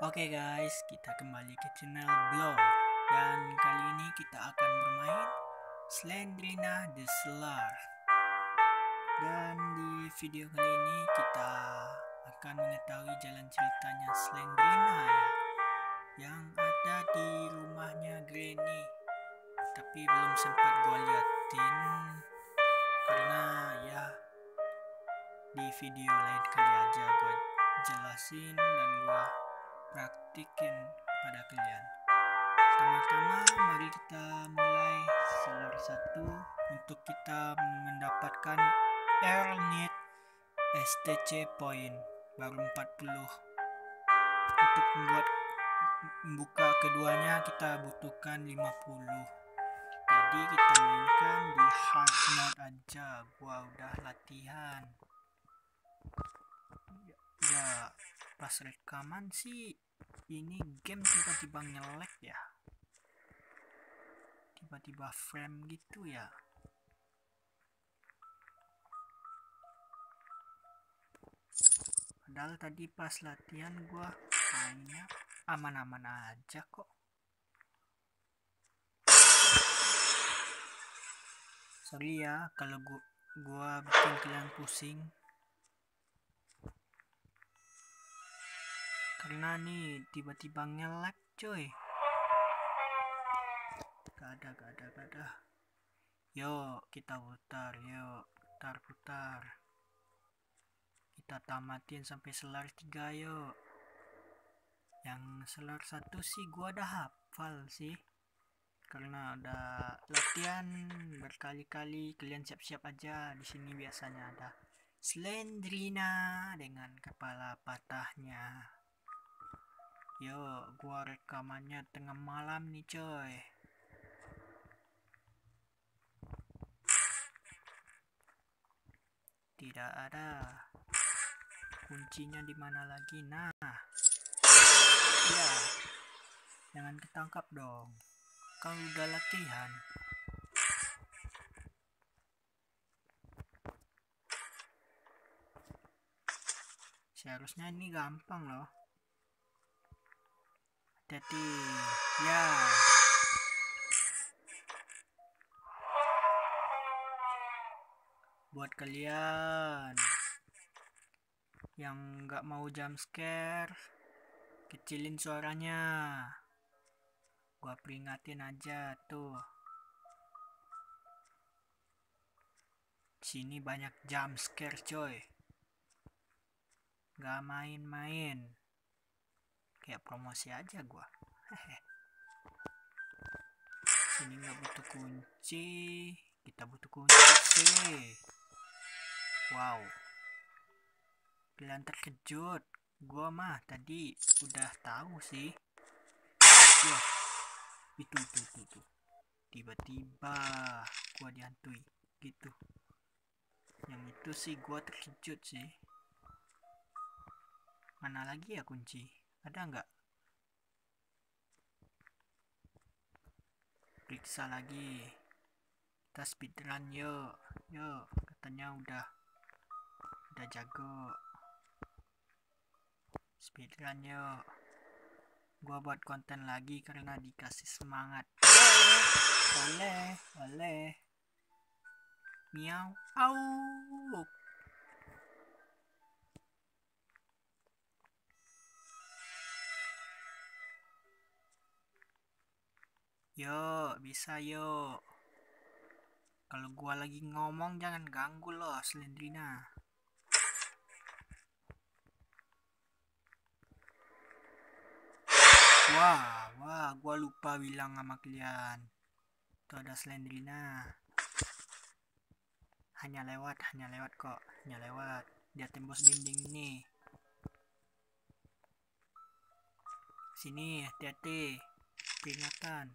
Oke guys, kita kembali ke channel Blow. Dan kali ini kita akan bermain Slendrina the Slayer. Dan di video kali ini kita akan mengetahui jalan ceritanya Slendrina yang ada di rumahnya Granny. Tapi belum sempat gue liatin karena ya di video lain kali aja gue jelasin dan gue praktikin pada kalian. Pertama-tama mari kita mulai selar 1 untuk kita mendapatkan Earl Need STC point baru 40. Untuk membuka keduanya kita butuhkan 50. Jadi kita mainkan di hard mode aja. Gua udah latihan. Ya, pas rekaman sih ini game tiba-tiba nge-lag ya, tiba-tiba frame gitu ya. Padahal tadi pas latihan gua mainnya aman-aman aja kok. Sorry ya kalau gua bikin kalian pusing, karena nih tiba-tiba nge-lag coy. Gak ada. Yuk kita putar, yuk putar. Kita tamatin sampai selar 3 yuk. Yang selar 1 sih gua udah hafal sih, karena udah latihan berkali-kali. Kalian siap-siap aja, di sini biasanya ada Slendrina dengan kepala patahnya. Yo, gua rekamannya tengah malam nih coy. Tidak ada. Kuncinya di mana lagi? Nah. Ya. Jangan ketangkap dong. Kalau udah latihan. Seharusnya ini gampang loh. Hati-hati. Ya. Buat kalian yang nggak mau jump scare, kecilin suaranya. Gua peringatin aja tuh. Sini banyak jump scare coy. Gak main-main. Kayak promosi aja gua. Sini nggak butuh kunci, kita butuh kunci sih. Wow, kalian terkejut. Gua mah tadi udah tahu sih. Wah, itu. Tiba-tiba gua dihantui gitu. Yang itu sih gua terkejut sih. Mana lagi ya kunci? Ada nggak? Periksa lagi. Kita speedrun yuk. Katanya udah jago. Speedrun yuk. Gua buat konten lagi karena dikasih semangat. Oleh. Miau. Au. Yuk, bisa yuk. Kalau gua lagi ngomong jangan ganggu loh, Slendrina. Wah, gua lupa bilang sama kalian. Tuh ada Slendrina. Hanya lewat kok. Dia tembus dinding ini. Sini, hati-hati. Peringatan.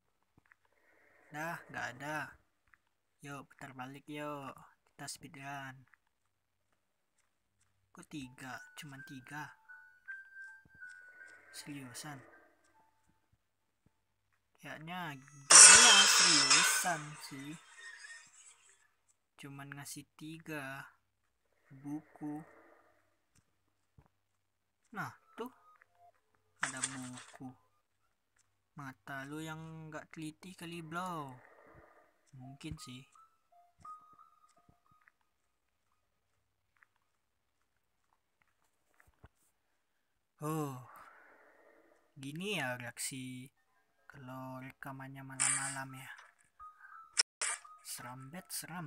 Dah, nggak ada. Yuk, putar balik yuk. Kita speedrun. Kok 3? Cuman 3. Seriusan? Kayaknya gila seriusan sih. Cuman ngasih 3 buku. Nah, tuh. ada buku. Mata lu yang nggak teliti kali, bro. Mungkin sih. Oh, gini ya reaksi kalau rekamannya malam-malam ya. Seram bet, seram.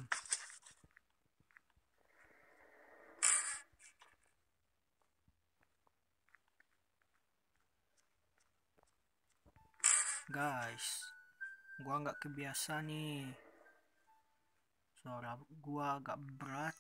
Guys, gua nggak kebiasa nih. Suara gua agak berat.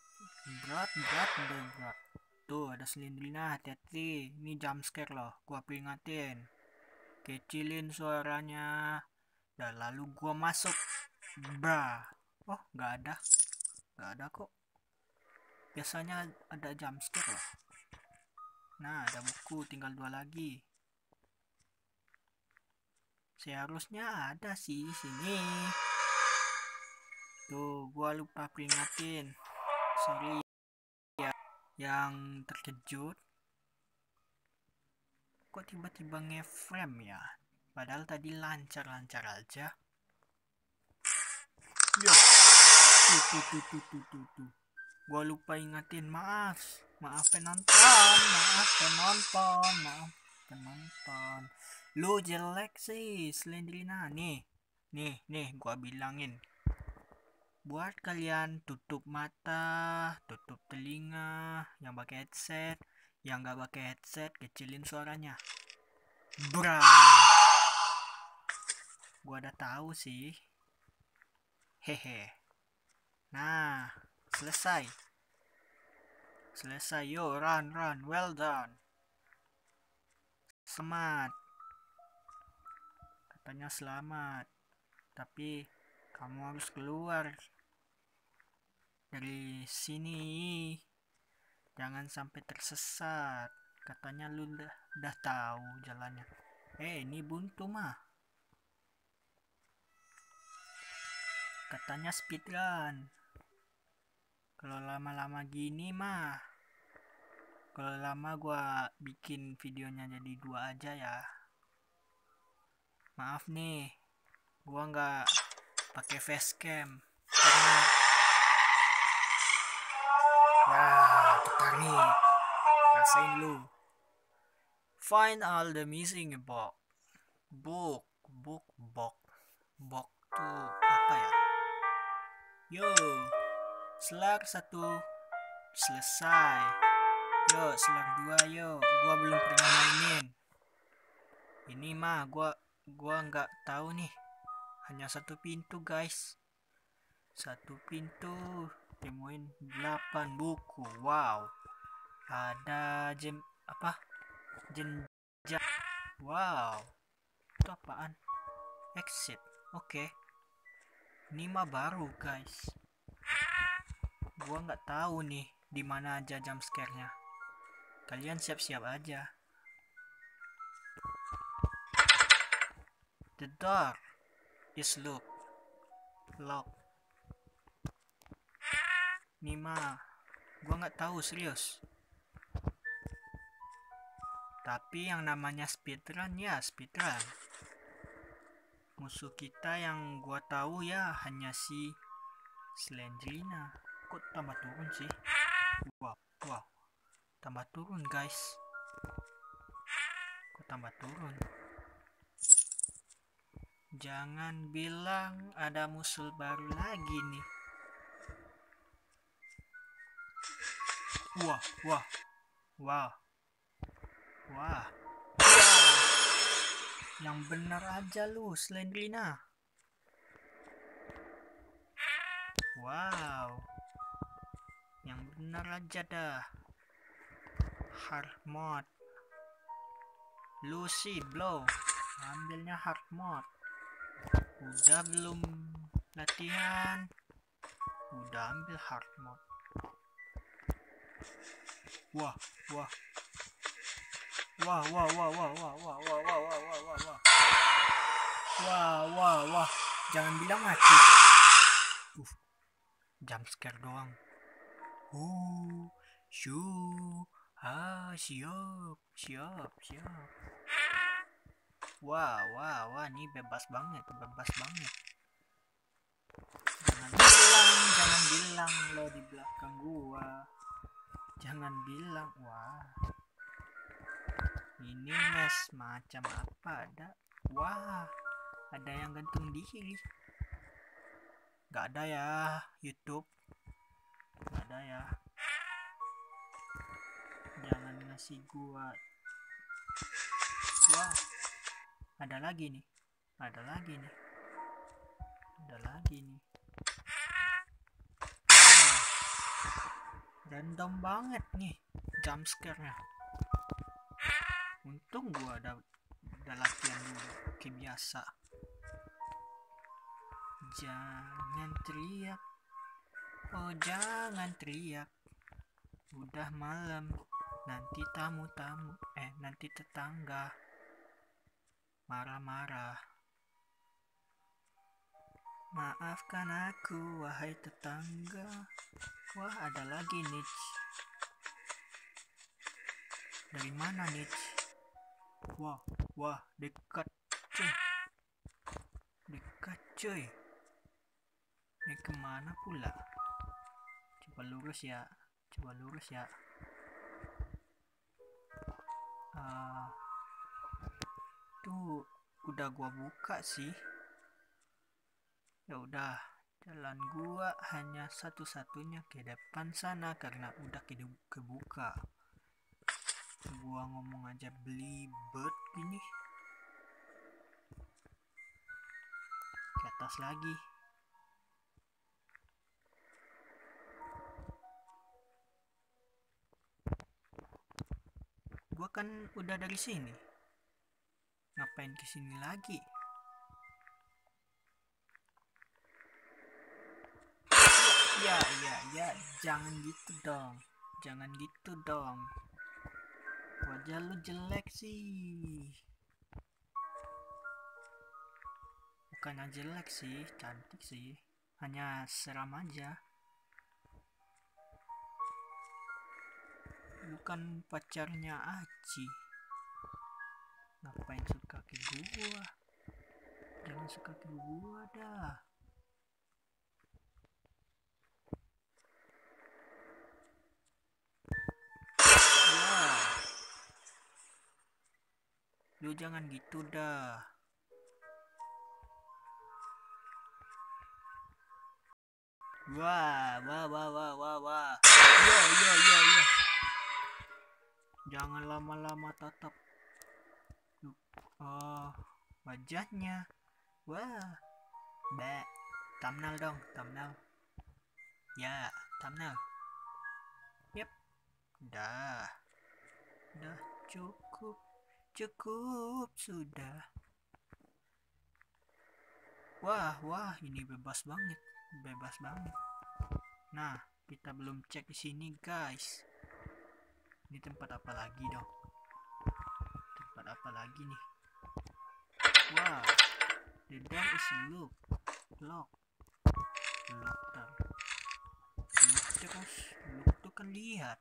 Tuh ada Slendrina, hati-hati. Ini jump scare loh, gua peringatin. Kecilin suaranya. Dan lalu gua masuk. Bra. Oh, nggak ada kok. Biasanya ada jump scare loh. Nah, ada buku, tinggal 2 lagi. Seharusnya ada sih di sini. Tuh, gua lupa peringatin. Sorry ya yang terkejut. Kok tiba-tiba ngeframe ya? Padahal tadi lancar-lancar aja. Yo. Tuh. Gua lupa ingatin, maaf penonton. Lu jelek sih, Slendrina. Nih, gua bilangin. Buat kalian tutup mata, tutup telinga, yang pakai headset, yang nggak pakai headset, kecilin suaranya. Bra. Gua udah tahu sih. Hehe. Nah, selesai. Yo, run. Well done. Selamat. Katanya selamat. Tapi kamu harus keluar dari sini. Jangan sampai tersesat. Katanya lu udah tahu jalannya. Ini buntu mah. Katanya speedrun. Kalau lama-lama gini mah, kalau lama gua bikin videonya jadi 2 aja ya. Maaf nih, gua nggak pakai facecam karena ditarik. Rasain lu. Find all the missing book. Book tuh apa ya? Yo, selar 1 selesai. Yo, selar 2 yo. Gua belum pernah mainin. Ini mah gua nggak tahu nih. Hanya 1 pintu, guys. 1 pintu. Temuin 8 buku. Wow. Ada jenjang. Wow. Itu apaan? Exit. Oke. Ini mah baru, guys. Gua nggak tahu nih di mana aja jump scare-nya. Kalian siap-siap aja. The door is locked. Ini mah gua nggak tahu, serius. Tapi yang namanya speedrun ya speedrun. Musuh kita yang gua tahu ya hanya si Slendrina. Kok tambah turun sih? Wow. Tambah turun, guys. Kok tambah turun? Jangan bilang ada musuh baru lagi nih. Wah. Yang benar aja lu, Slendrina. Wow. Yang benar aja dah. Hard mode. Lucy blow. Ambilnya hard mode. Udah belum latihan? Udah ambil hard mode. Wah. Jangan bilang mati. Jump scare doang. Siap. Wah, ini bebas banget. Jangan bilang lo di belakang gua. Jangan bilang, wah. Ini mes macam apa ada? Wah, ada yang gantung diri. Gak ada ya, YouTube. Gak ada ya. Jangan ngasih gua. Wah, ada lagi nih. Wah, random banget nih jump scare-nya. Untung gua ada latihan dulu kayak biasa. Jangan teriak. Oh, jangan teriak. Udah malam. Nanti nanti tetangga marah-marah. Maafkan aku, wahai tetangga. Wah, ada lagi Nich. Dari mana Nich? Wah, dekat cuy. Ini kemana pula? Coba lurus ya. Tuh udah gua buka sih. Ya udah, jalan gua hanya satu-satunya ke depan sana karena udah kebuka. Gua ngomong aja belibet gini. Ke atas lagi. Gua kan udah dari sini. Ngapain kesini lagi? Ya, jangan gitu dong. Wajah lu jelek sih. Bukan jelek sih, cantik sih. Hanya seram aja. Bukan pacarnya Aci. Ngapain suka ke gua? Jangan suka ke gua dah. Lu jangan gitu dah. Wah. Yo. Jangan lama-lama tatap. Oh, wajahnya. Wah. Thumbnail dong, thumbnail. Ya, thumbnail. Yep. Udah cukup sudah. Wah, ini bebas banget. Nah, kita belum cek di sini, guys. Ini tempat apa lagi dong? Nih? Wah, the door is lock terus. Look tuh kan lihat.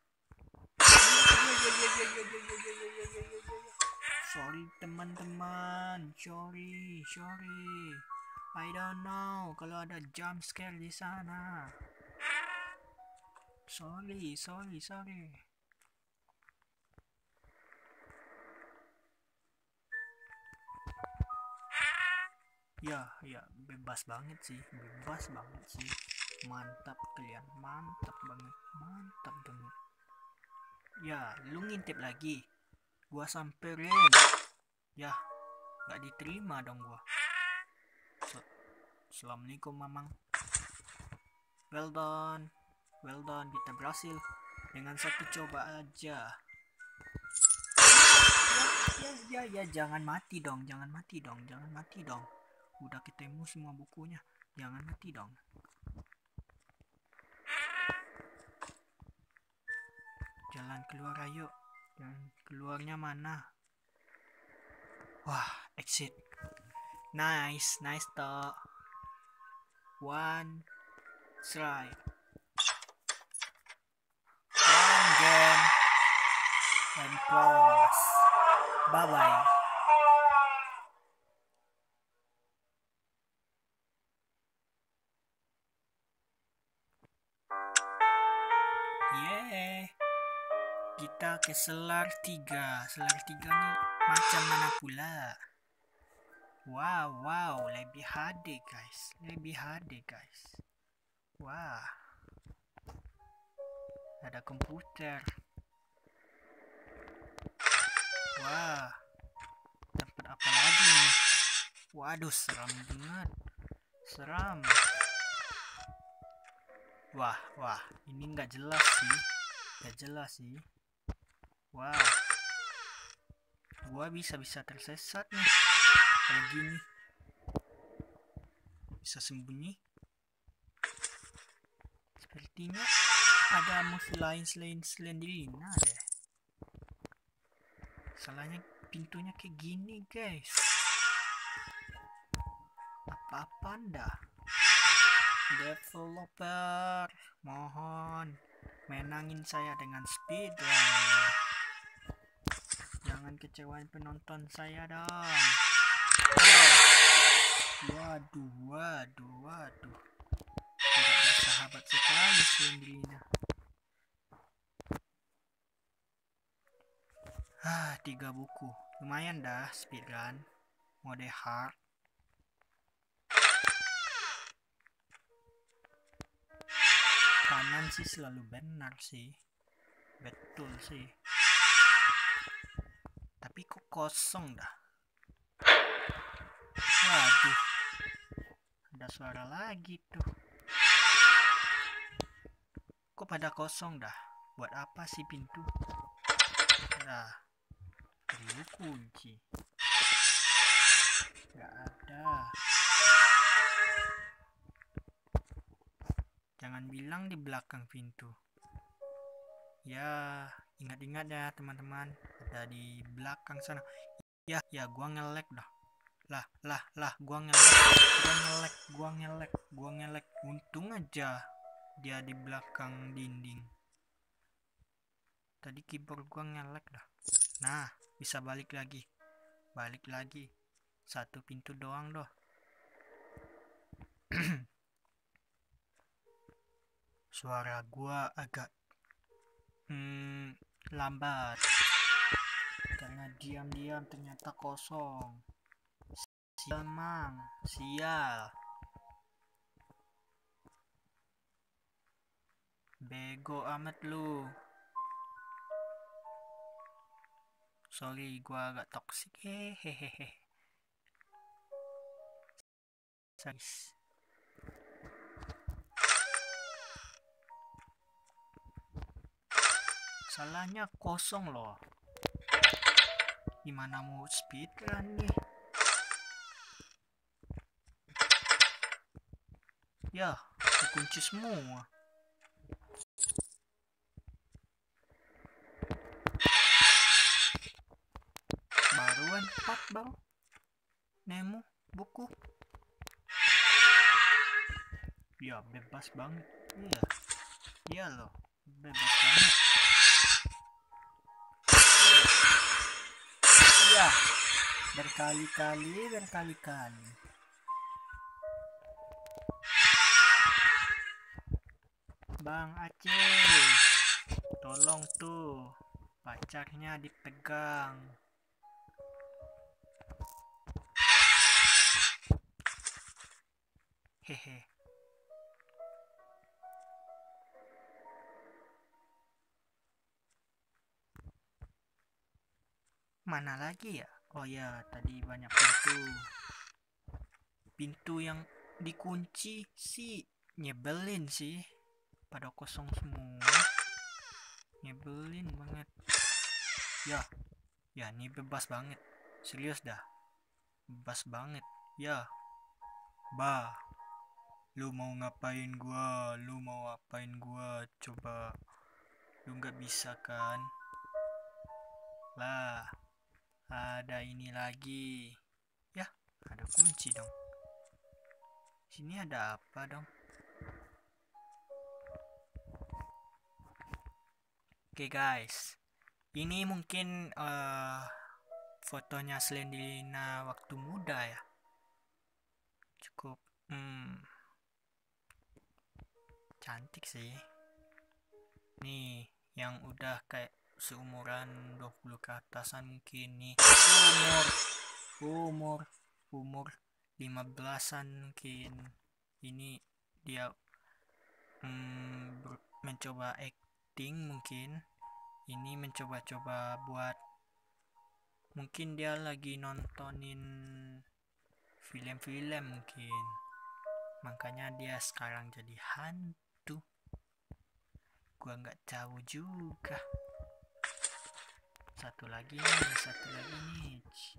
Sorry teman-teman, sorry. I don't know kalau ada jump scare di sana. Sorry. Ya, bebas banget sih. Mantap kalian, mantap banget. Ya, lu ngintip lagi. Gua samperin. Ya, gak diterima dong gua. Assalamualaikum mamang. Well done, kita berhasil dengan satu coba aja. Ya, jangan mati dong. Udah ketemu semua bukunya, jangan mati dong. Jalan keluar, ayo. Jalan keluarnya mana? Wah, exit. Nice toh. One try. One game and pause. Bye-bye. kita ke selar 3. Selar 3 nih macam mana pula? Wow, lebih HD guys. Wah, ada komputer. Wah, tempat apa lagi nih? Waduh, seram banget. Wah, ini nggak jelas sih. Wah, gua bisa tersesat nih kalau gini. Bisa sembunyi. Sepertinya ada musuh lain selain Slenderina deh. Salahnya pintunya kayak gini guys. Apa-apaan dah. Developer, mohon menangin saya dengan speedrun. Jangan kecewain penonton saya dong. Waduh. Tidak bersahabat sekali Slenderina. 3 buku. Lumayan dah speedrun. Mode hard. Kanan sih selalu benar sih. Betul sih. Tapi kok kosong dah. Waduh. Ada suara lagi tuh. Kok pada kosong dah? Buat apa sih pintu? Nah, kunci. Gak ada. Jangan bilang di belakang pintu. Ya, ingat-ingat ya teman-teman. Ada di belakang sana. Ya, gua nge-lag dah. Lah, gua nge-lag. Untung aja dia di belakang dinding. Tadi keyboard gua nge-lag dah. Nah, bisa balik lagi. Satu pintu doang doh. Suara gua agak lambat karena diam-diam ternyata kosong. Sial. Bego amat lu. Sorry, gua agak toksik. Hehehe. Salahnya kosong loh. Gimana mau speedrun nih? Ya, dikunci semua. Baruan 4 bang. Nemu buku. Ya, bebas banget. Iya loh, bebas banget. Ya, berkali-kali. Bang Aceh, tolong tuh pacarnya dipegang. Hehe. Mana lagi ya? Oh ya, tadi banyak pintu yang dikunci sih. Nyebelin sih, pada kosong semua. Nyebelin banget. Ya ini bebas banget. Serius dah, bebas banget. Ya, lu mau ngapain gua? Coba, lu nggak bisa kan? Lah, ada ini lagi. Ya, ada kunci dong. Sini ada apa dong? Oke guys, ini mungkin fotonya Slenderina waktu muda ya. Cukup cantik sih. Nih yang udah kayak seumuran 20 ke atasan mungkin nih, umur 15-an mungkin. Ini dia mencoba acting mungkin. Ini mencoba-coba buat, mungkin dia lagi nontonin film-film mungkin, makanya dia sekarang jadi hantu. Gua nggak tahu juga. Satu lagi nih.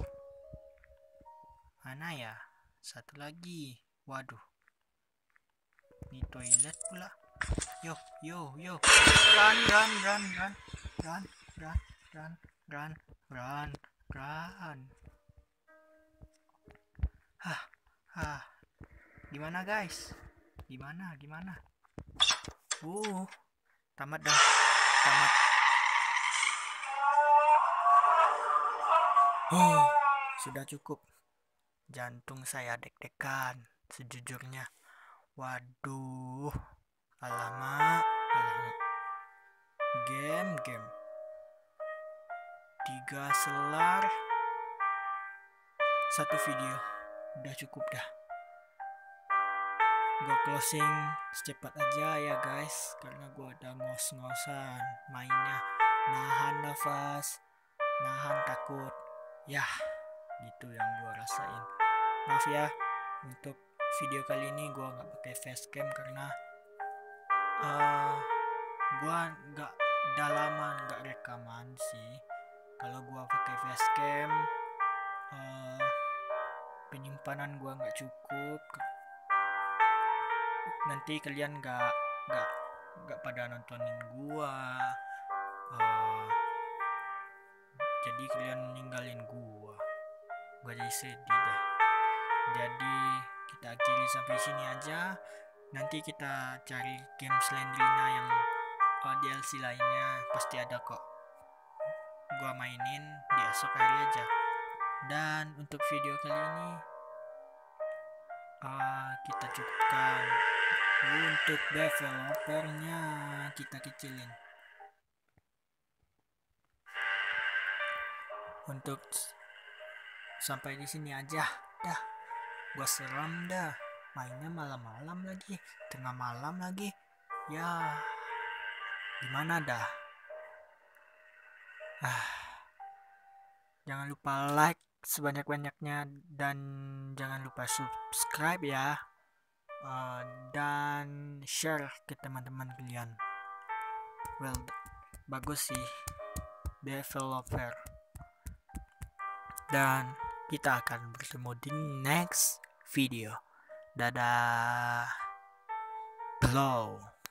Mana ya? Satu lagi. Waduh. Ini toilet pula. Yo. Run. Gimana guys? Gimana? Tamat dah. Sudah cukup. Jantung saya deg-degan sejujurnya. Waduh. Alamak. Game. 3 selar 1 video. Udah cukup dah. Gue closing secepat aja ya guys, karena gue ada ngos-ngosan mainnya, nahan nafas, nahan takut. Ya, gitu yang gue rasain. Maaf ya, untuk video kali ini gue nggak pakai facecam karena gue udah lama nggak rekaman sih. Kalau gue pakai facecam, penyimpanan gue nggak cukup. Nanti kalian nggak pada nontonin gua, jadi kalian ninggalin gua jadi sedih deh. Jadi kita akhiri sampai sini aja. Nanti kita cari game Slendrina yang DLC lainnya, pasti ada kok. Gua mainin di esok hari aja. Dan untuk video kali ini kita cukupkan. Untuk developernya kita kecilin. Untuk sampai di sini aja dah. Gua seram dah. Mainnya malam-malam lagi, tengah malam lagi. Ya, gimana dah? Jangan lupa like sebanyak-banyaknya dan jangan lupa subscribe ya. Dan share ke teman-teman kalian. Well, bagus sih developer. Dan kita akan bertemu di next video. Dadah. Blow.